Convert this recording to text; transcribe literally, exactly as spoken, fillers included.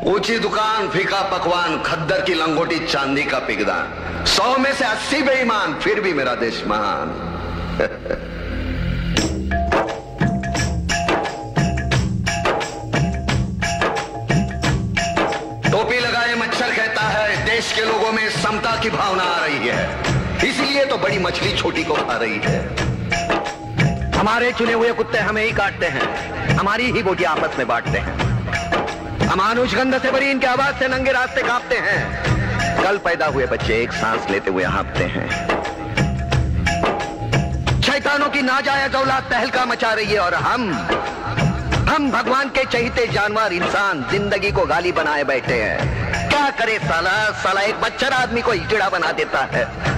ऊंची दुकान, फीका पकवान, खद्दर की लंगोटी, चांदी का पिगदान, सौ में से अस्सी बेईमान, फिर भी मेरा देश महान। टोपी लगाए मच्छर कहता है देश के लोगों में समता की भावना आ रही है, इसलिए तो बड़ी मछली छोटी को खा रही है। हमारे चुने हुए कुत्ते हमें ही काटते हैं, हमारी ही बोटी आपस में बांटते हैं। अमानुष गंध से भरी इनकी आवाज से नंगे रास्ते कांपते हैं। कल पैदा हुए बच्चे एक सांस लेते हुए हाँफते हैं। शैतानों की नाजायज औलाद तहलका मचा रही है और हम हम भगवान के चहीते जानवर इंसान जिंदगी को गाली बनाए बैठे हैं। क्या करे साला साला एक बच्चा आदमी को हिजड़ा बना देता है।